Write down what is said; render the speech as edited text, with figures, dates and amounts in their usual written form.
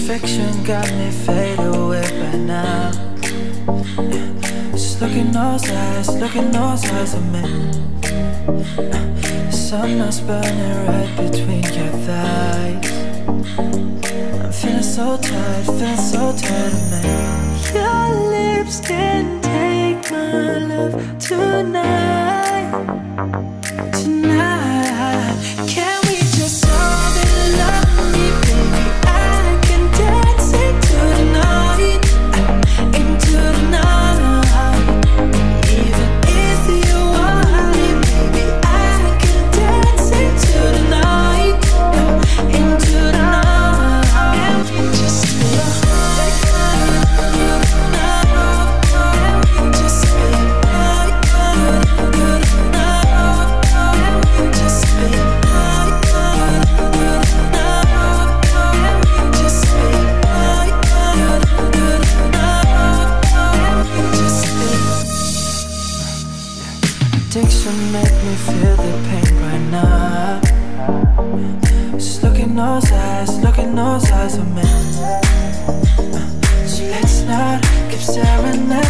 fiction got me fade away by now. Just look in those eyes of me. The sun is burning right between your thighs. I'm feeling so tired of me. Your lips can take my love tonight. Can we just fall in love, me, baby? I can dance into the night, into the night. Even if you want me, baby, I can dance into the night, into the night. And we just addiction make me feel the pain right now. Just look in those eyes of me. So let's not keep staring at